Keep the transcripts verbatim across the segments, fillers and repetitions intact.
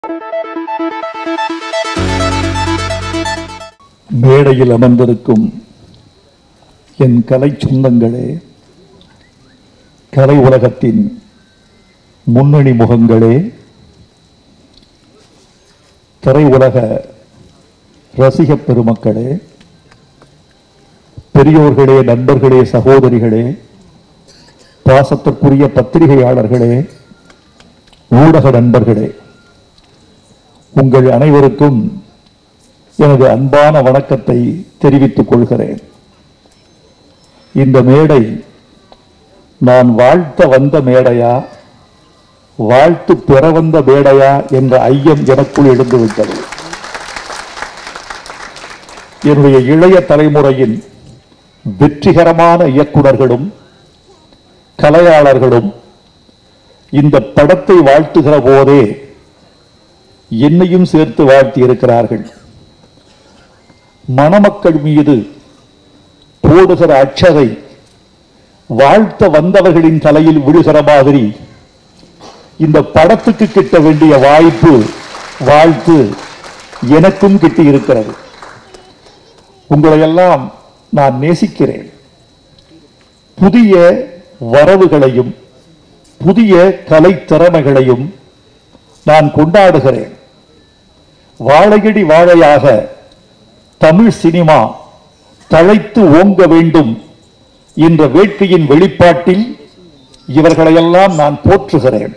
மேடையில் அமர்ந்திருக்கும் என் கலை சொந்தங்களே, கலை உலகத்தின் முன்னணி முகங்களே, திரையுலக ரசிக பெருமக்களே, பெரியோர்களே, நண்பர்களே, சகோதரிகளே, பாசத்திற்குரிய பத்திரிகையாளர்களே, ஊடக நண்பர்களே, உங்கள் அனைவருக்கும் எனது அன்பான வணக்கத்தை தெரிவித்துக் கொள்கிறேன். இந்த மேடை நான் வாழ்த்த வந்த மேடையா, வாழ்த்து பெற வந்த மேடையா என்ற ஐயம் எனக்குள் எழுந்துவிட்டது. என்னுடைய இளைய தலைமுறையின் வெற்றிகரமான இயக்குனர்களும் கலையாளர்களும் இந்த படத்தை வாழ்த்துகிற போதே என்னையும் சேர்த்து வாழ்த்தி இருக்கிறார்கள். மணமக்கள் மீது போடுகிற அச்சதை வாழ்த்த வந்தவர்களின் தலையில் விழுகிற மாதிரி இந்த படத்துக்கு கிட்ட வேண்டிய வாய்ப்பு, வாழ்த்து எனக்கும் கிட்டி இருக்கிறது. உங்களையெல்லாம் நான் நேசிக்கிறேன். புதிய வரவுகளையும் புதிய கலை திறமைகளையும் நான் கொண்டாடுகிறேன். வாழையடி வாழையாக தமிழ் சினிமா தழைத்து ஓங்க வேண்டும் என்ற வேட்கையின் வெளிப்பாட்டில் இவர்களையெல்லாம் நான் போற்றுகிறேன்.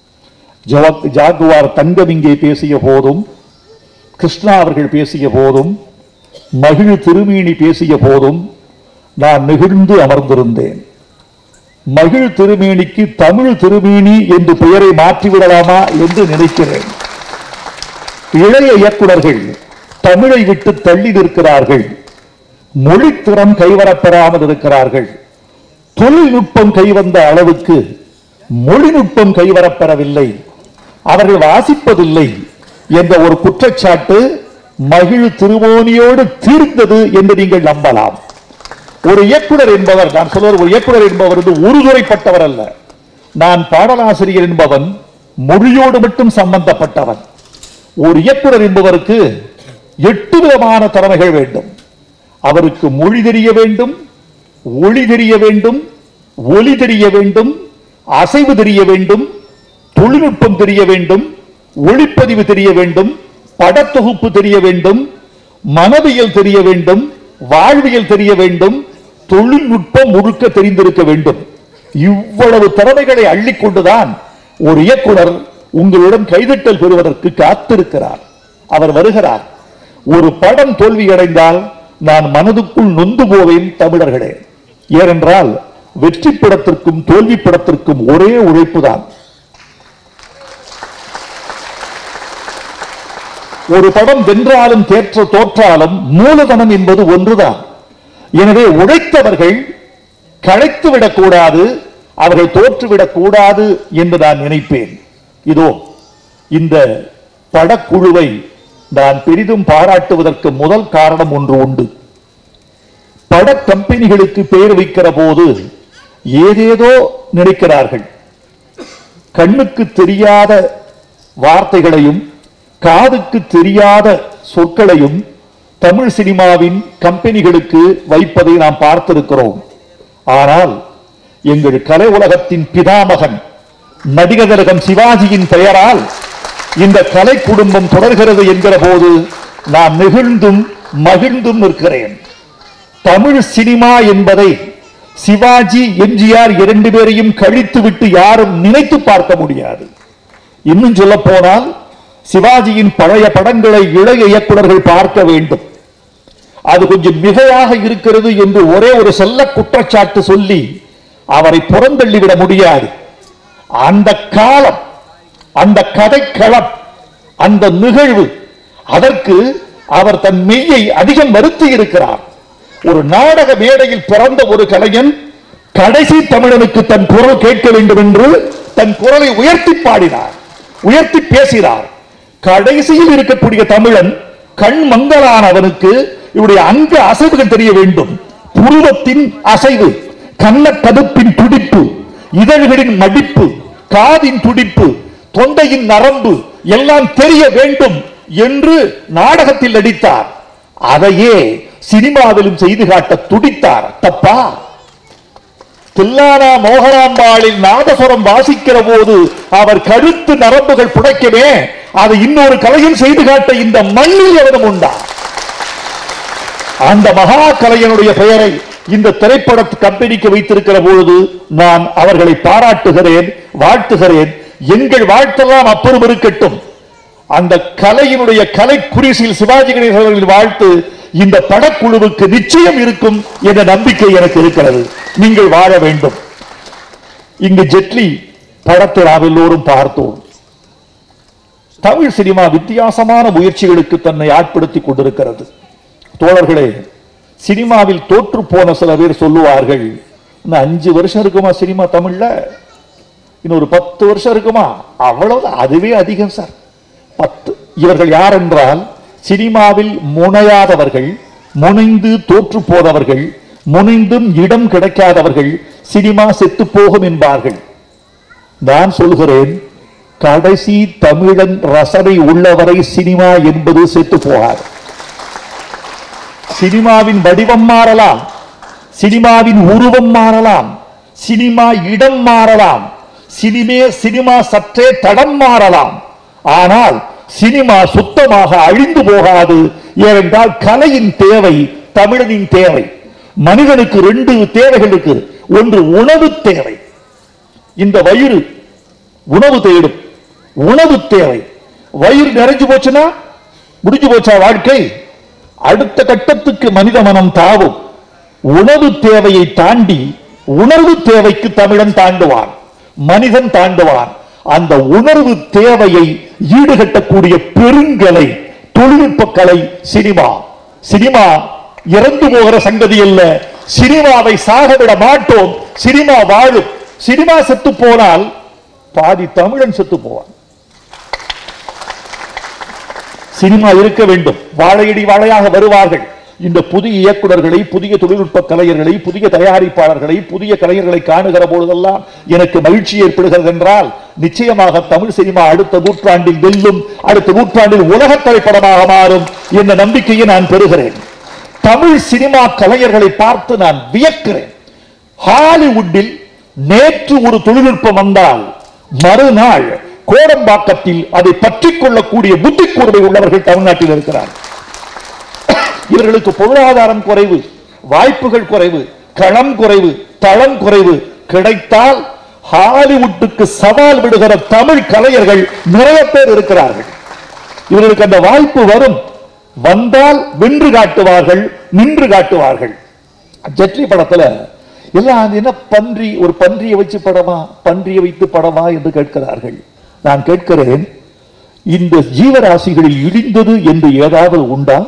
ஜாகுவார் தங்கம் இங்கே பேசிய போதும், கிருஷ்ணா அவர்கள் பேசிய போதும், மகிழ் திருமேனி பேசிய போதும் நான் நெகிழ்ந்து அமர்ந்திருந்தேன். மகிழ் திருமேனிக்கு தமிழ் திருமேனி என்று பெயரை மாற்றிவிடலாமா என்று நினைக்கிறேன். இளைய இயக்குனர்கள் தமிழை விட்டு தள்ளி நிற்கிறார்கள். மொழித்திறம் கைவரப்பெறாமல் இருக்கிறார்கள். தொழில்நுட்பம் கைவந்த அளவுக்கு மொழிநுட்பம் கைவரப்பெறவில்லை, அவர்கள் வாசிப்பதில்லை என்ற ஒரு குற்றச்சாட்டு மகிழ் திருமோனியோடு தீர்ந்தது என்று நீங்கள் நம்பலாம். ஒரு இயக்குனர் என்பவர், நான் சொல்வது ஒரு இயக்குனர் என்பவர் ஒருதுறைப்பட்டவர் அல்ல. நான் பாடலாசிரியர் என்பவன் மொழியோடு மட்டும் சம்பந்தப்பட்டவன். ஒரு இயக்குனர் என்பவருக்கு எட்டு விதமான திறமைகள் வேண்டும். அவருக்கு மொழி தெரிய வேண்டும், ஒளி தெரிய வேண்டும், ஒலி தெரிய வேண்டும், அசைவு தெரிய வேண்டும், தொழில்நுட்பம் தெரிய வேண்டும், ஒளிப்பதிவு தெரிய வேண்டும், படத்தொகுப்பு தெரிய வேண்டும், மனவியல் தெரிய வேண்டும், வாழ்வியல் தெரிய வேண்டும், தொழில்நுட்பம் முழுக்க தெரிந்திருக்க வேண்டும். இவ்வளவு திறமைகளை அள்ளிக்கொண்டுதான் ஒரு இயக்குனர் உங்களிடம் கைதட்டல் பெறுவதற்கு காத்திருக்கிறார். அவர் வருகிறார். ஒரு படம் தோல்வியடைந்தால் நான் மனதுக்குள் நொந்து போவேன் தமிழர்களே. ஏனென்றால் வெற்றி படத்திற்கும் தோல்வி படத்திற்கும் ஒரே உழைப்பு தான். ஒரு படம் வென்றாலும் தேற்ற தோற்றாலும் மூலதனம் என்பது ஒன்றுதான். எனவே உழைத்தவர்கள் களைத்துவிடக் கூடாது, அவர்கள் தோற்றுவிடக் கூடாது என்று நான் நினைப்பேன். இதோ இந்த படக்குழுவை நான் பெரிதும் பாராட்டுவதற்கு முதல் காரணம் ஒன்று உண்டு. பட கம்பெனிகளுக்கு பெயர் வைக்கிற போது ஏதேதோ நினைக்கிறார்கள். கண்ணுக்கு தெரியாத வார்த்தைகளையும் காதுக்கு தெரியாத சொற்களையும் தமிழ் சினிமாவின் கம்பெனிகளுக்கு வைப்பதை நாம் பார்த்திருக்கிறோம். ஆனால் எங்கள் கலை உலகத்தின் பிதாமகன் நடிகர் திலகம் சிவாஜியின் பெயரால் இந்த கலை குடும்பம் தொடர்கிறது என்கிற போது நான் நெகிழ்ந்தும் மகிழ்ந்தும் நிற்கிறேன். தமிழ் சினிமா என்பதை சிவாஜி, எம்ஜிஆர் இரண்டு பேரையும் கழித்துவிட்டு யாரும் நினைத்து பார்க்க முடியாது. இன்னும் சொல்ல போனால் சிவாஜியின் பழைய படங்களை இளைய இயக்குனர்கள் பார்க்க வேண்டும். அது கொஞ்சம் மிகையாக இருக்கிறது என்று ஒரே ஒரு செல்ல குற்றச்சாட்டு சொல்லி அவரை புறந்தள்ளிவிட முடியாது. அந்த காலம், அந்த கதைக்களம், அந்த நிகழ்வு, அதற்கு அவர் தன் மெய்யை அதிகம் வருத்தி இருக்கிறார். ஒரு நாடக மேடையில் பிறந்த ஒரு கலைஞன் கடைசி தமிழனுக்கு தன் குரல் கேட்க வேண்டும் என்று தன் குரலை உயர்த்தி பாடினார், உயர்த்தி பேசினார். கடைசியில் இருக்கக்கூடிய தமிழன் கண் மங்களானவனுக்கு இவருடைய அங்க அசைவுகள் தெரிய வேண்டும். புருவத்தின் அசைவு, கண்ண கதுப்பின் துடிப்பு, இதழ்களின் மடிப்பு, காதின் துடிப்பு, தொண்டையின் நரம்பு எல்லாம் தெரிய வேண்டும் என்று நாடகத்தில் நடித்தார். அதையே சினிமாவிலும் செய்து காட்ட துடித்தார். தப்பா? தில்லானா மோகனாம்பாளில் நாதசுரம் வாசிக்கிற போது அவர் கருத்து நரம்புகள் புடைக்கவே அதை இன்னொரு கலையில் செய்து காட்ட இந்த மண்ணில் எவரும் உண்டா? அந்த மகா கலைஞனுடைய பெயரை இந்த திரைப்பட கம்பெனிக்கு வைத்திருக்கிற பொழுது நான் அவர்களை பாராட்டுகிறேன், வாழ்த்துகிறேன். எங்கள் வாழ்த்தெல்லாம் அப்புறம் இருக்கட்டும். அந்த கலையினுடைய கலை குறிசில் சிவாஜி கணேசன் அவர்களின் வாழ்த்து இந்த படக்குழுவுக்கு நிச்சயம் இருக்கும் என்ற நம்பிக்கை எனக்கு இருக்கிறது. நீங்கள் வாழ வேண்டும். இங்கு ஜெட்லி படத்தை நாம் எல்லோரும் பார்த்தோம். தமிழ் சினிமா வித்தியாசமான முயற்சிகளுக்கு தன்னை ஆட்படுத்திக் கொண்டிருக்கிறது. தோழர்களே, சினிமாவில் தோற்று போன சில பேர் சொல்லுவார்கள், இன்னும் அஞ்சு வருஷம் இருக்குமா சினிமா தமிழ்ல, இன்னொரு பத்து வருஷம் இருக்குமா, அவ்வளவு, அதுவே அதிகம் சார். பத்து. இவர்கள் யார் என்றால் சினிமாவில் முனையாதவர்கள், முனைந்து தோற்று போனவர்கள், முனைந்தும் இடம் கிடைக்காதவர்கள். சினிமா செத்து போகும் என்பார்கள். நான் சொல்கிறேன், கடைசி தமிழன் ரசனை உள்ளவரை சினிமா என்பது செத்து போகாது. சினிமாவின் வடிவம் மாறலாம், சினிமாவின் உருவம் மாறலாம், சினிமா இடம் மாறலாம், சினிமே சினிமா சற்றே தடம் மாறலாம். ஆனால் சினிமா சுத்தமாக அழிந்து போகாது. ஏனென்றால் கலையின் தேவை தமிழனின் தேவை. மனிதனுக்கு ரெண்டு தேவைகள் இருக்கு. ஒன்று உணவு தேவை. இந்த வயிறு உணவு தேடும், உணவு தேவை. வயிறு நிறைஞ்சு போச்சுன்னா முடிஞ்சு போச்சா வாழ்க்கை? அடுத்த கட்டத்துக்கு மனித மனம் தாவும். உணவு தேவையை தாண்டி உணர்வு தேவைக்கு தமிழன் தாண்டுவான், மனிதன் தாண்டுவான். அந்த உணர்வு தேவையை ஈடுகட்டக்கூடிய பெருங்கலை, தொழில்நுட்ப கலை சினிமா. சினிமா இறந்து போகிற சங்கதி அல்ல. சினிமாவை சாகவிட மாட்டோம். சினிமா வாழும். சினிமா செத்து போனால் பாதி தமிழன் செத்து போவான். சினிமா இருக்க வேண்டும். வாழையடி வாழையாக வருவார்கள். இந்த புதிய இயக்குநர்களை, புதிய தொழில்நுட்ப கலைஞர்களை, புதிய தயாரிப்பாளர்களை, புதிய கலைஞர்களை காணுகிற பொழுதெல்லாம் எனக்கு மகிழ்ச்சி ஏற்படுகிறது. என்றால் நிச்சயமாக தமிழ் சினிமா அடுத்த நூற்றாண்டில் வெல்லும், அடுத்த நூற்றாண்டில் உலக திரைப்படமாக மாறும் என்ற நம்பிக்கையை நான் பெறுகிறேன். தமிழ் சினிமா கலைஞர்களை பார்த்து நான் வியக்கிறேன். ஹாலிவுட்டில் நேற்று ஒரு தொழில்நுட்பம் வந்தால் மறுநாள் கோடம்பாக்கத்தில் அதை பற்றிக் கொள்ளக்கூடிய புத்தி கூர்மை உள்ளவர்கள் தமிழ்நாட்டில் இருக்கிறார். இவர்களுக்கு பொருளாதாரம் குறைவு, வாய்ப்புகள் குறைவு, களம் குறைவு, தளம் குறைவு. கிடைத்தால் ஹாலிவுட்டுக்கு சவால் விடுகிற தமிழ் கலைஞர்கள் நிறைய பேர் இருக்கிறார்கள். இவர்களுக்கு அந்த வாய்ப்பு வரும். வந்தால் வென்று காட்டுவார்கள், நின்று காட்டுவார்கள். ஜெட்லி படத்துல எல்லாம் என்ன பன்றி, ஒரு பன்றியை வச்சு படமா, பன்றியை வைத்து படமா என்று கேட்கிறார்கள். நான் கேட்கிறேன், இந்த ஜீவராசிகளில் இடிந்தது என்று ஏதாவது உண்டா?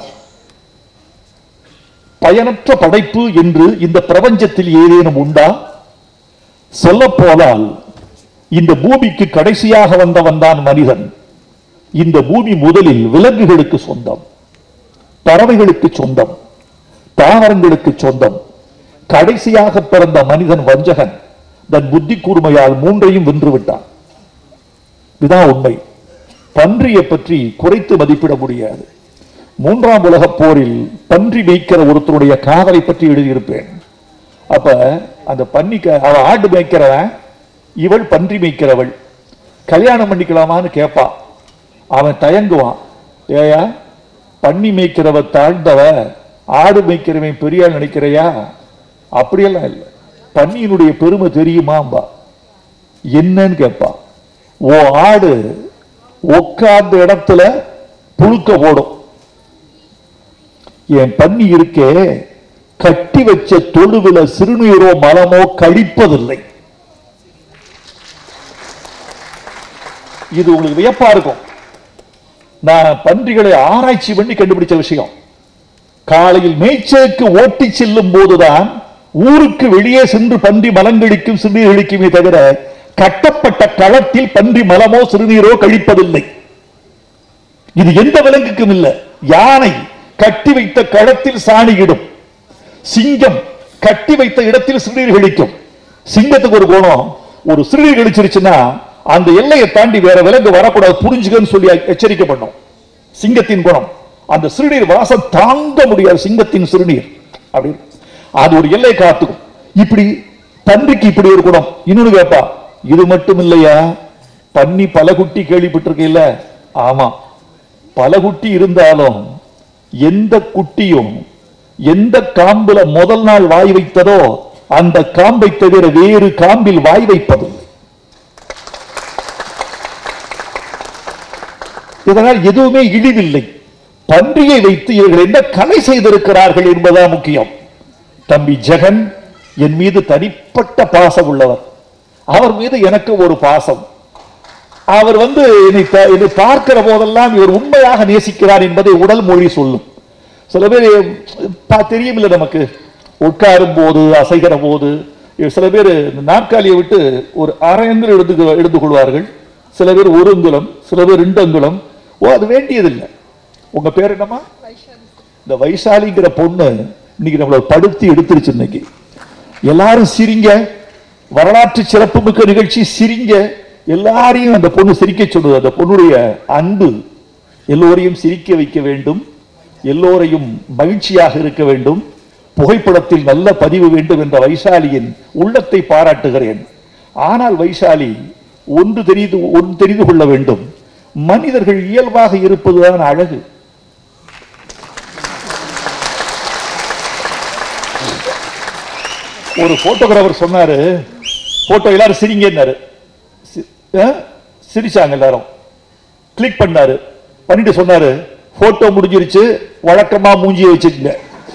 பயனற்ற படைப்பு என்று இந்த பிரபஞ்சத்தில் ஏதேனும் உண்டா? சொல்ல போனால் இந்த பூமிக்கு கடைசியாக வந்தவன் தான் மனிதன். இந்த பூமி முதலில் விலங்குகளுக்கு சொந்தம், பறவைகளுக்கு சொந்தம், தாவரங்களுக்கு சொந்தம். கடைசியாக பிறந்த மனிதன் வஞ்சகன். தன் புத்தி கூர்மையால் மூன்றையும் வென்று விட்டான். இதுதான் உண்மை. பன்றியை பற்றி குறைத்து மதிப்பிட முடியாது. மூன்றாம் உலக போரில் பன்றி மேய்க்கிற ஒருத்தருடைய காதலை பற்றி எழுதியிருப்பேன். அப்ப அந்த பன்னிக்க அவ ஆடு மேய்க்கிறவன், இவள் பன்றி மேய்க்கிறவள். கல்யாணம் பண்ணிக்கலாமான்னு கேட்பா. அவன் தயங்குவான். ஏயா, பன்னி மேய்க்கிறவ தாழ்ந்தவ, ஆடு மேய்க்கிறவன் பெரியாள் நினைக்கிறையா? அப்படியெல்லாம் இல்லை. பன்னியினுடைய பெருமை தெரியுமாம்பா. என்னன்னு கேட்பா. ஓ ஆடு உட்கார்ந்த இடத்துல புழுக்க போடும். என் பன்னி இருக்கே, கட்டி வச்ச தொழுவில சிறுநீரோ மலமோ கழிப்பதில்லை. இது உங்களுக்கு வியப்பா இருக்கும். நான் பன்றிகளை ஆராய்ச்சி பண்ணி கண்டுபிடிச்ச விஷயம். காலையில் மேய்ச்சலுக்கு ஓட்டி செல்லும் போதுதான் ஊருக்கு வெளியே சென்று பன்றி மலங்கழிக்கும், சிறுநீர் கழிக்குமே தவிர கட்டப்பட்ட களத்தில் பன்றி மலமோ சிறுநீரோ கழிப்பதில்லை. இது எந்த விலங்குக்கும் இல்லை. யானை கட்டி வைத்த களத்தில் சாணியிடும். சிங்கம் கட்டி வைத்த இடத்தில் சிறுநீர் கழிக்கும். சிங்கத்துக்கு ஒரு குணம், ஒரு சிறுநீர் கழிச்சிருச்சுன்னா அந்த எல்லையை தாண்டி வேற விலங்கு வரக்கூடாது, புரிஞ்சுக்கன்னு சொல்லி எச்சரிக்கை பண்ணோம். சிங்கத்தின் குணம் அந்த சிறுநீர் வாசம் தாங்க முடியாது, சிங்கத்தின் சிறுநீர் அப்படி அது ஒரு எல்லை காத்துக்கும். இப்படி பன்றிக்கு இப்படி ஒரு குணம். இன்னொன்னு கேப்பா, இது மட்டும் இல்லையா, பன்னி பல குட்டி கேள்விப்பட்டிருக்கீல்ல? ஆமா, பல குட்டி இருந்தாலும் எந்த குட்டியும் எந்த காம்பில முதல் நாள் வாய் வைத்ததோ அந்த காம்பை தவிர வேறு காம்பில் வாய் வைப்பதில்லை. இதனால் எதுவுமே இழிவில்லை. பன்றியை வைத்து இவர்கள் என்ன கலை செய்திருக்கிறார்கள் என்பதுதான் முக்கியம். தம்பி ஜெகன் என் மீது தனிப்பட்ட பாசம் உள்ளவர். அவர் மீது எனக்கு ஒரு பாசம். அவர் வந்து என்னை பார்க்கிற போதெல்லாம் இவர் உண்மையாக நேசிக்கிறார் என்பதை உடல் மொழி சொல்லும். சில பேர் தெரியும் இல்லை, நமக்கு உட்காரும் போது அசைகிற போது சில பேர் நாற்காலியை விட்டு ஒரு அரை அங்குலம் எடுத்து எடுத்துக் கொள்வார்கள். சில பேர் ஒரு அங்குலம், சில பேர் ரெண்டு அங்குலம். ஓ, அது வேண்டியதில்லை. உங்க பேர் என்னமா? இந்த வைசாலிங்கிற பொண்ணு இன்னைக்கு நம்மளை படுத்தி எடுத்துருச்சு. இன்னைக்கு எல்லாரும் சிரிங்க, வரலாற்று சிறப்பு மிக்க நிகழ்ச்சி, சிரிங்க. எல்லாரையும் அந்த பொண்ணு சிரிக்க சொல்லுது. அந்த பொண்ணுடைய அன்பு எல்லோரையும் சிரிக்க வைக்க வேண்டும், எல்லோரையும் மகிழ்ச்சியாக இருக்க வேண்டும், புகைப்படத்தில் நல்ல பதிவு வேண்டும் என்ற வைசாலியின் உள்ளத்தை பாராட்டுகிறேன். ஆனால் வைசாலி ஒன்று தெரிந்து ஒன்று தெரிந்து கொள்ள வேண்டும், மனிதர்கள் இயல்பாக இருப்பதுதான் அழகு. ஒரு போட்டோகிராஃபர் சொன்னாரு, போட்டோ எல்லாரும் சிரிங்கன்னாரு. சிரிச்சாங்க எல்லாரும். கிளிக் பண்ணாரு, பண்ணிட்டு சொன்னாரு, போட்டோ முடிஞ்சிருச்சு, வழக்கமா மூஞ்சியை வச்சுக்கங்க.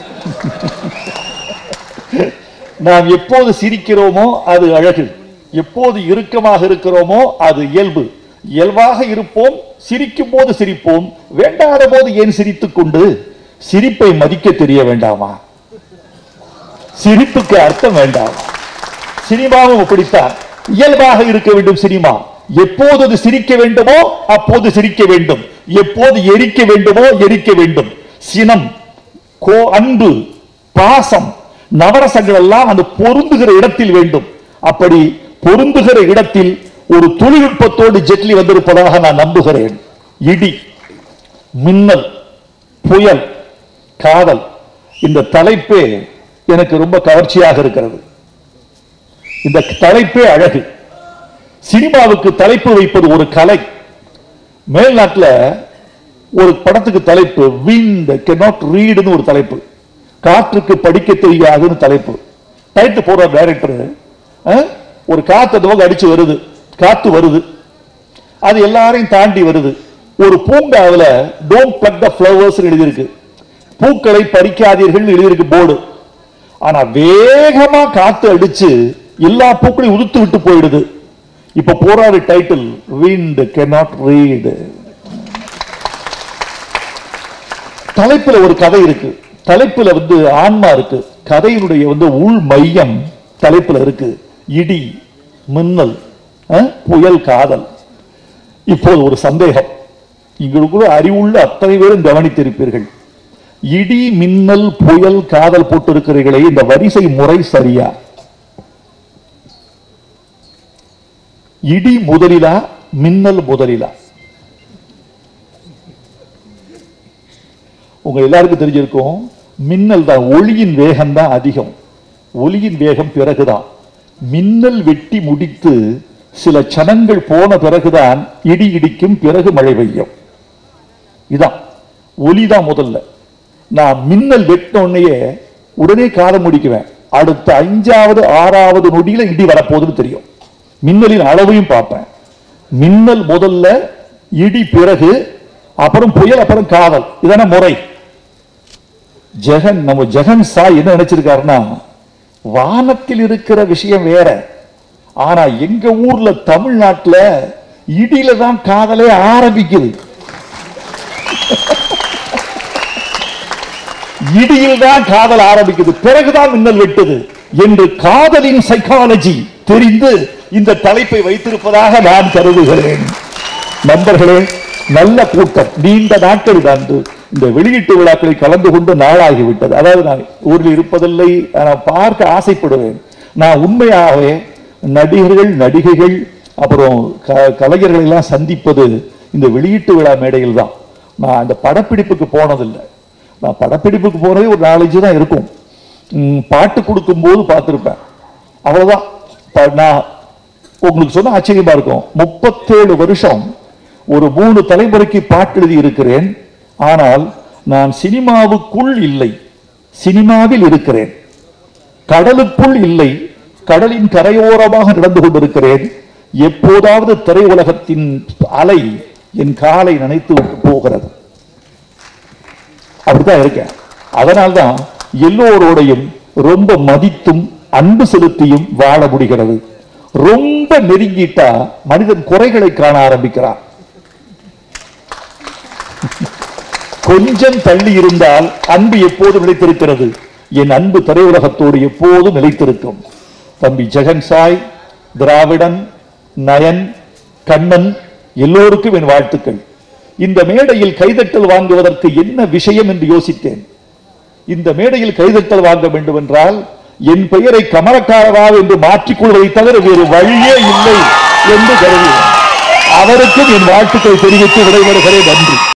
நாம் எப்போது சிரிக்கிறோமோ அது அழகு, எப்போது இறுக்கமாக இருக்கிறோமோ அது இயல்பு. இயல்பாக இருப்போம், சிரிக்கும் போது சிரிப்போம், வேண்டாத போது ஏன் சிரித்துக் கொண்டு? சிரிப்பை மதிக்க தெரிய வேண்டாமா? சிரிப்புக்கு அர்த்தம் வேண்டாம். சினிமாவும் அப்படித்தான், இயல்பாக இருக்க வேண்டும். சினிமா எப்போது அது சிரிக்க வேண்டுமோ அப்போது சிரிக்க வேண்டும், எப்போது எரிக்க வேண்டுமோ எரிக்க வேண்டும். சினம், கோ அன்பு, பாசம், நவரசங்கள் எல்லாம் அந்த பொருந்துகிற இடத்தில் வேண்டும். அப்படி பொருந்துகிற இடத்தில் ஒரு தொழில்நுட்பத்தோடு ஜெட்லி வந்திருப்பதாக நான் நம்புகிறேன். இடி, மின்னல், புயல், காதல், இந்த தலைப்பே எனக்கு ரொம்ப கவர்ச்சியாக இருக்கிறது. இந்த தலைப்பே அழகு. சினிமாவுக்கு தலைப்பு வைப்பது ஒரு கலை. மேல்நாட்டில் ஒரு படத்துக்கு தலைப்பு wind cannot read ன்னு ஒரு தலைப்பு, காற்றுக்கு படிக்க தெரியாதுன்னு தலைப்பு. டைட்டில் போடுற டைரக்டர், ஒரு காத்து அந்த பக்கம் அடிச்சு வருது, காத்து வருது, அது எல்லாரையும் தாண்டி வருது. ஒரு பூங்காவில் டோன்ட் பிளக் த ஃப்ளவர்ஸ் எழுதியிருக்கு, பூக்களை பறிக்காதீர்கள் எழுதியிருக்கு போர்டு. ஆனா வேகமா காத்து அடிச்சு எல்லா பூக்களையும் உதுத்து விட்டு போயிடுது. இப்ப போராடு டைட்டில் wind cannot read. தலைப்புல ஒரு கதை இருக்கு, தலைப்புல வந்து ஆன்மா இருக்கு, கதையினுடைய வந்து உள் மையம் தலைப்புல இருக்கு. இடி, மின்னல், புயல், காதல். இப்போது ஒரு சந்தேகம், இங்களுக்குள்ள அறிவுள்ள அத்தனை பேரும் கவனித்திருப்பீர்கள். இடி, மின்னல், புயல், காதல் போட்டு இருக்கிறீர்களே, இந்த வரிசை முறை சரியா? இடி முதலிலா, மின்னல் முதலிலா? உங்க எல்லாருக்கும் தெரிஞ்சிருக்கும், மின்னல் தான், ஒளியின் வேகம் தான் அதிகம், ஒளியின் வேகம் பிறகுதான். மின்னல் வெட்டி முடித்து சில சனங்கள் போன பிறகுதான் இடி இடிக்கும், பிறகு மழை பெய்யும். இதான் ஒளிதான் முதல்ல. நான் மின்னல் வெட்டினோடனே உடனே காலம் முடிக்குவேன், அடுத்த அஞ்சாவது ஆறாவது நொடியில இடி வரப்போகுதுன்னு தெரியும். மின்னலின் அளவையும் பார்ப்பேன். மின்னல் முதல்ல, இடி பிறகு, அப்புறம் புயல், அப்புறம் காதல். இதான முறை. ஜெகன், நம்ம ஜெகன் சாய் என்ன நினைச்சிருக்காருன்னா, வானத்தில் இருக்கிற விஷயம் வேற, ஆனா எங்க ஊர்ல தமிழ்நாட்டுல இடியில தான் காதலே ஆரம்பிக்குது. இடியில் தான் காதல் ஆரம்பிக்குது, பிறகுதான் மின்னல் வெட்டுது என்று காதலின் சைக்காலஜி தெரிந்து இந்த தலைப்பை வைத்திருப்பதாக நான் கருதுகிறேன். நண்பர்களே, நல்ல கூட்டம், நீண்ட நாட்கள் தான் இந்த வெளியீட்டு விழாக்களில் கலந்து கொண்டு நாளாகிவிட்டது. அதாவது நான் ஊரில் இருப்பதில்லை, நான் பார்க்க ஆசைப்படுவேன். நான் உண்மையாகவே நடிகர்கள், நடிகைகள், அப்புறம் கலைஞர்களை எல்லாம் சந்திப்பது இந்த வெளியீட்டு விழா மேடையில் தான். நான் அந்த படப்பிடிப்புக்கு போனதில்லை. நான் படப்பிடிப்புக்கு போனதே ஒரு நாலஞ்சு தான் இருக்கும். பாட்டு கொடுக்கும் போது பார்த்துருப்பேன், அவ்வளவுதான். நான் உங்களுக்கு சொன்ன ஆச்சரியமா இருக்கும், முப்பத்தேழு வருஷம் ஒரு மூணு தலைமுறைக்கு பாட்டு எழுதி இருக்கிறேன். ஆனால் நான் சினிமாவுக்குள் இல்லை, சினிமாவில் இருக்கிறேன். கடலுக்குள் இல்லை, கடலின் கரையோரமாக நடந்து கொண்டிருக்கிறேன். எப்போதாவது திரையுலகத்தின் அலை என் காலை நினைத்து விட்டு போகிறது. அப்படித்தான் இருக்கேன். அதனால்தான் எல்லோரோடையும் ரொம்ப மதித்தும் அன்பு செலுத்தியும் வாழ முடிகிறது. ரொம்ப நெருங்கிட்டா மனிதன் குறைகளை காண ஆரம்பிக்கிறான். கொஞ்சம் தள்ளி இருந்தால் அன்பு எப்போதும் நிலைத்திருக்கிறது. என் அன்பு திரையுலகத்தோடு எப்போதும் நிலைத்திருக்கும். தம்பி ஜெகன் சாய், திராவிடன், நயன், கண்ணன் எல்லோருக்கும் என் வாழ்த்துக்கள். இந்த மேடையில் கைதட்டல் வாங்குவதற்கு என்ன விஷயம் என்று யோசித்தேன். இந்த மேடையில் கைதட்டல் வாங்க வேண்டும் என்றால் என் பெயரை கமலக்காரராவ் என்று மாற்றிக்கொள்வதை தவிர வேறு வழியே இல்லை என்று கருதினேன். அவருக்கும் என் வாழ்த்துக்களை தெரிவித்து விடைபெறுகிறேன். நன்றி.